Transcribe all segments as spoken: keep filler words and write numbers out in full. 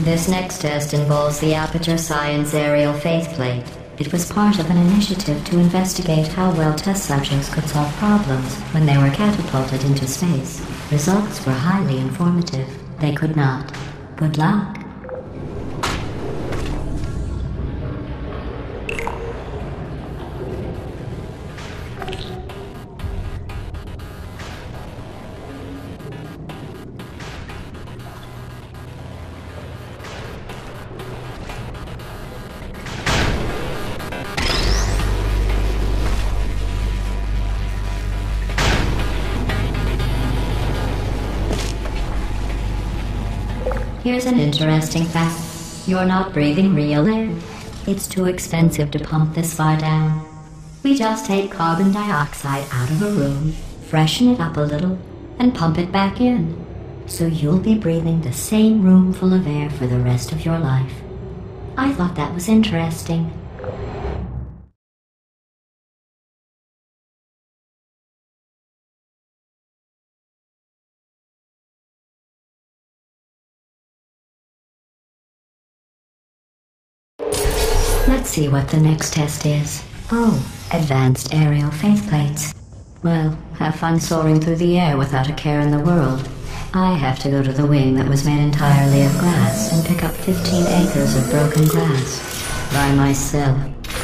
This next test involves the Aperture Science Aerial Faceplate. It was part of an initiative to investigate how well test subjects could solve problems when they were catapulted into space. Results were highly informative. They could not. Good luck. Here's an interesting fact. You're not breathing real air. It's too expensive to pump this far down. We just take carbon dioxide out of a room, freshen it up a little, and pump it back in. So you'll be breathing the same room full of air for the rest of your life. I thought that was interesting. Let's see what the next test is. Oh, advanced aerial faceplates. Well, have fun soaring through the air without a care in the world. I have to go to the wing that was made entirely of glass and pick up fifteen acres of broken glass by myself.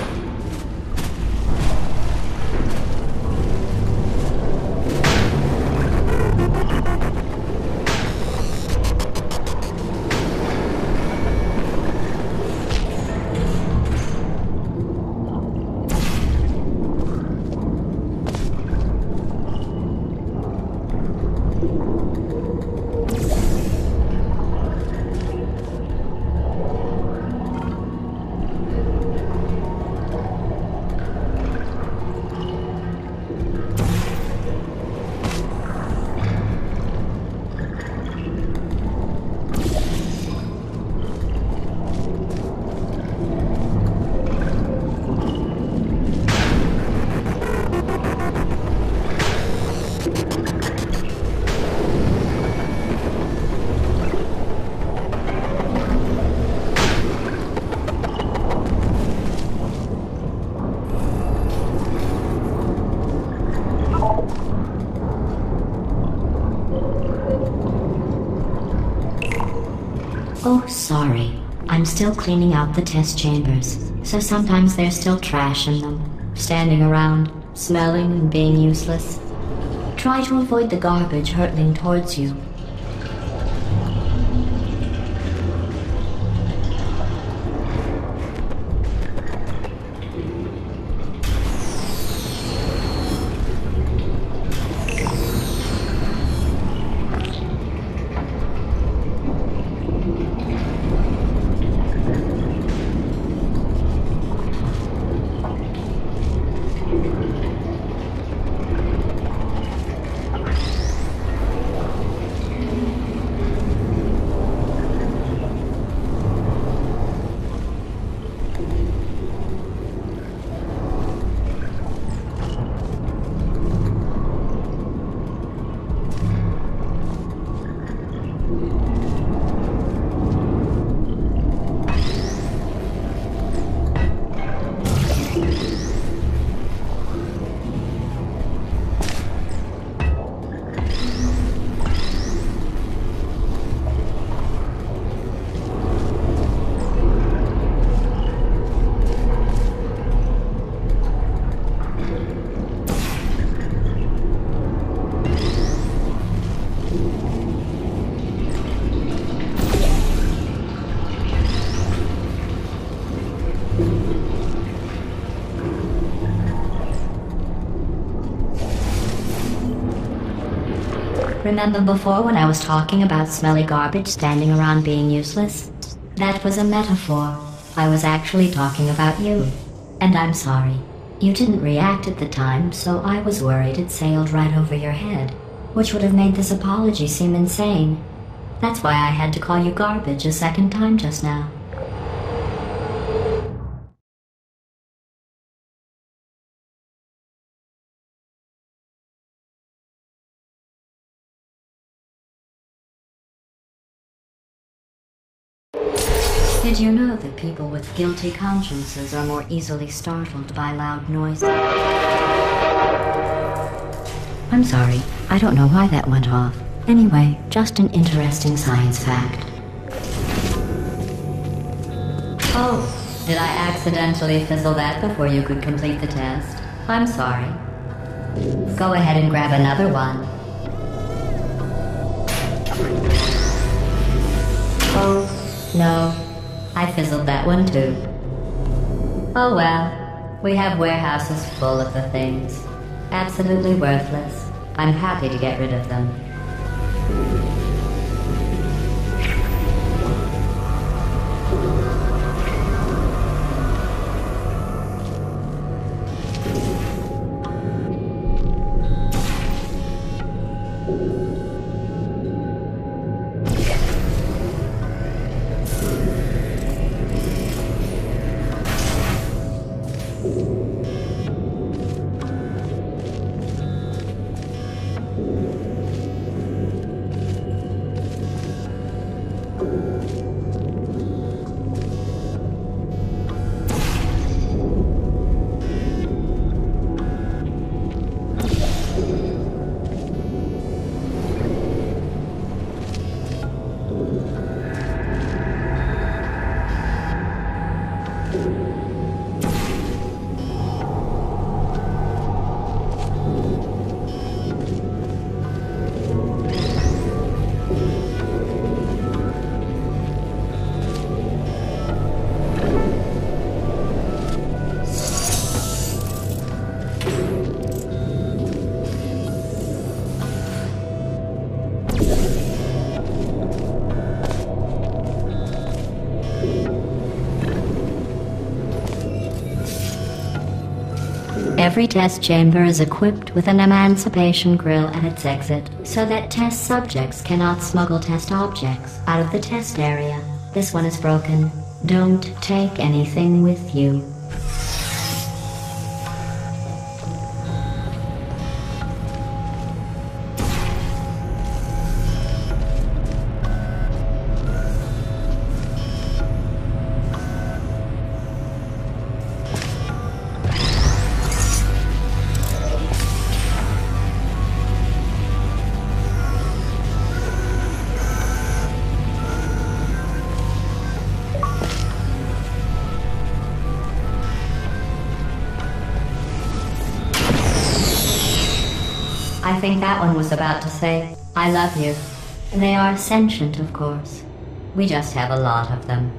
Oh, sorry. I'm still cleaning out the test chambers, so sometimes there's still trash in them, standing around, smelling and being useless. Try to avoid the garbage hurtling towards you. Remember before when I was talking about smelly garbage standing around being useless? That was a metaphor. I was actually talking about you. And I'm sorry. You didn't react at the time, so I was worried it sailed right over your head, which would have made this apology seem insane. That's why I had to call you garbage a second time just now. Did you know that people with guilty consciences are more easily startled by loud noises? I'm sorry, I don't know why that went off. Anyway, just an interesting science fact. Oh, did I accidentally fizzle that before you could complete the test? I'm sorry. Go ahead and grab another one. Oh, no. I fizzled that one too. Oh well, we have warehouses full of the things. Absolutely worthless. I'm happy to get rid of them. Every test chamber is equipped with an emancipation grill at its exit, so that test subjects cannot smuggle test objects out of the test area. This one is broken. Don't take anything with you. I think that one was about to say, I love you. They are sentient, of course. We just have a lot of them.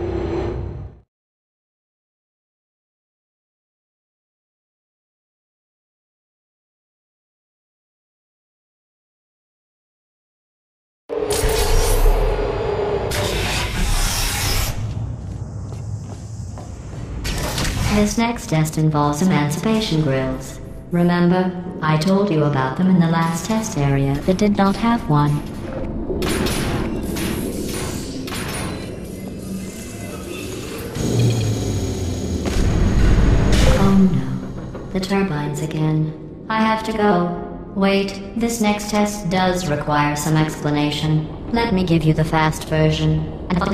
This next test involves emancipation grills. Remember, I told you about them in the last test area that did not have one. Oh no, the turbines again. I have to go. Wait, this next test does require some explanation. Let me give you the fast version.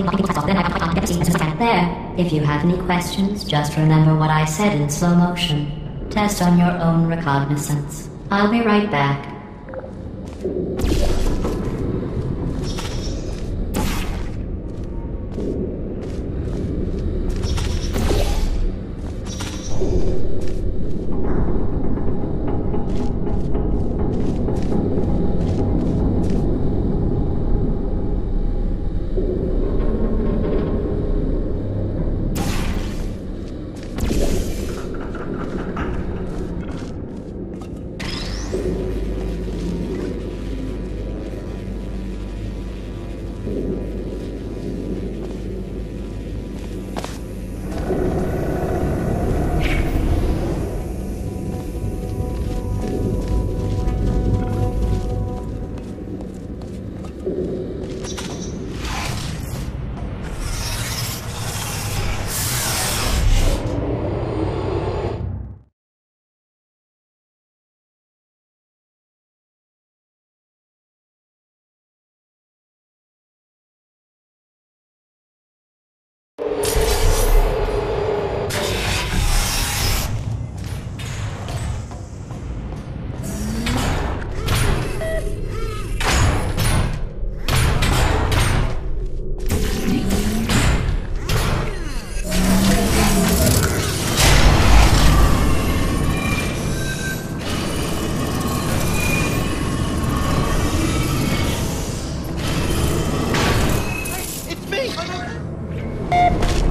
There, if you have any questions, just remember what I said in slow motion. Test on your own recognizance. I'll be right back.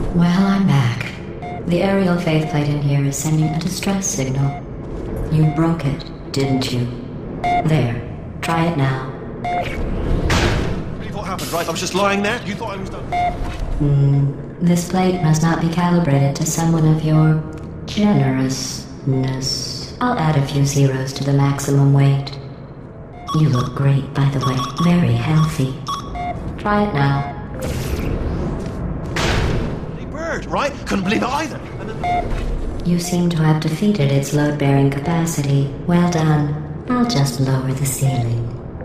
Well, I'm back. The aerial faith plate in here is sending a distress signal. You broke it, didn't you? There. Try it now. Really what happened, right? I was just lying there? You thought I was done? Hmm. This plate must not be calibrated to someone of your generousness. I'll add a few zeros to the maximum weight. You look great, by the way. Very healthy. Try it now. Hey, bird, right? Couldn't believe it either. And then... You seem to have defeated its load-bearing capacity. Well done. I'll just lower the ceiling.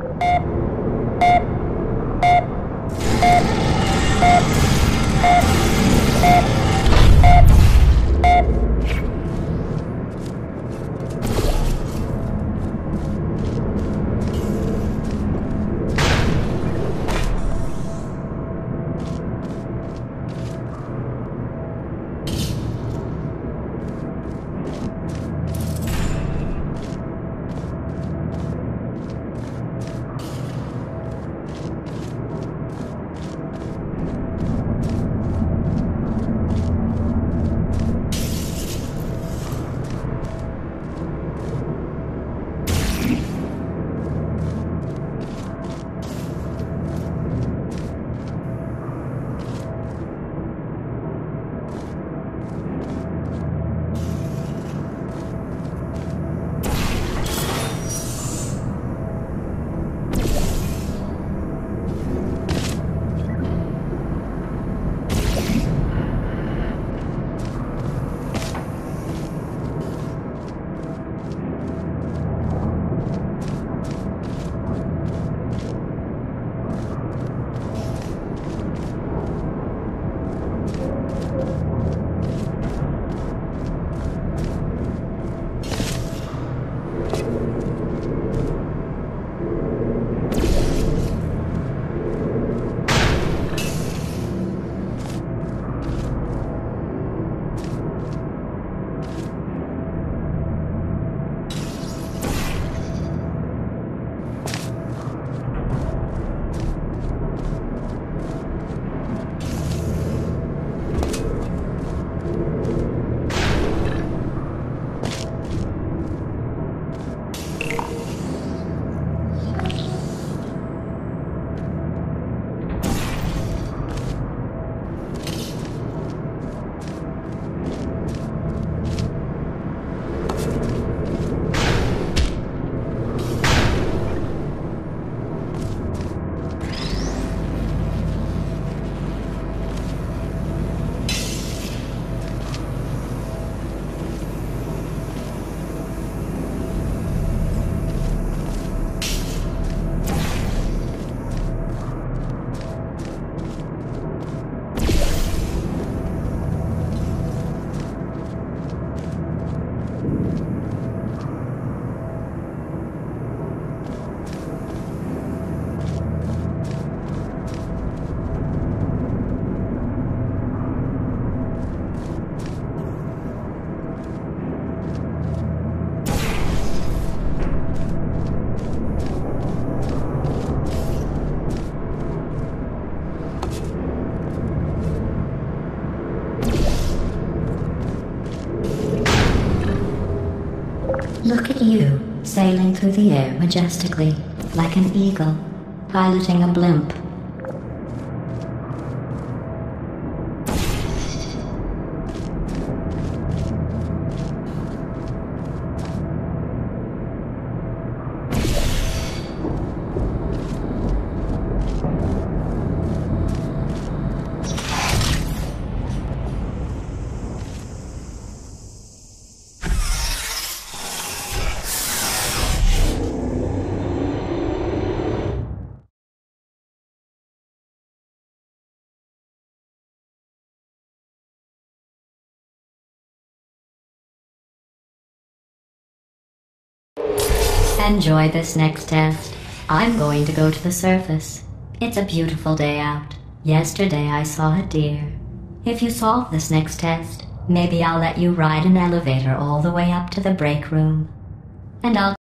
Look at you, sailing through the air majestically, like an eagle, piloting a blimp. Enjoy this next test. I'm going to go to the surface. It's a beautiful day out. Yesterday I saw a deer. If you solve this next test, maybe I'll let you ride an elevator all the way up to the break room. And I'll